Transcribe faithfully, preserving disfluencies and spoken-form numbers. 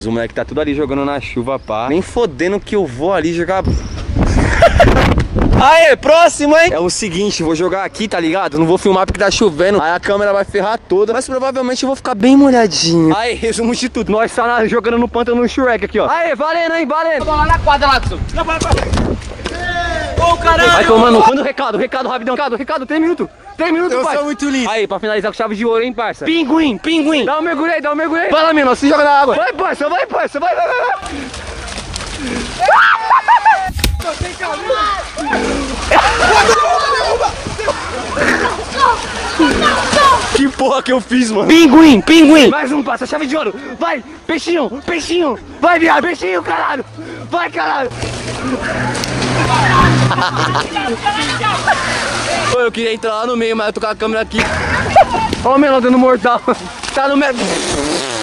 Os moleques tá tudo ali jogando na chuva, pá. Nem fodendo que eu vou ali jogar. Aê, próximo, hein? É o seguinte, vou jogar aqui, tá ligado? Não vou filmar porque tá chovendo, aí a câmera vai ferrar toda. Mas provavelmente eu vou ficar bem molhadinho. Aí, resumo de tudo. Nós tá na, jogando no pântano no Shrek aqui, ó. Aê, valendo, hein, valendo. Vamos lá na quadra, lá, Gustavo. Não, vai, vai. Ô, caralho. Vai tomando. Manda o recado, recado, rapidão. Recado, recado, três minutos. três minutos, Eu pai. sou muito lindo. Aí, pra finalizar com chave de ouro, hein, parça. Pinguim, pinguim. Dá um mergulho aí, dá um mergulho aí. Vai lá, menino, se joga na água. Vai, parça, vai, parça, vai, vai, vai, vai. Que porra que eu fiz, mano? Pinguim, pinguim. Mais um, passa, chave de ouro. Vai, peixinho, peixinho. Vai, viado, peixinho, caralho. Vai, caralho. Pô, eu queria entrar lá no meio, mas eu tô com a câmera aqui. Ó o menor dando mortal. Tá no meio.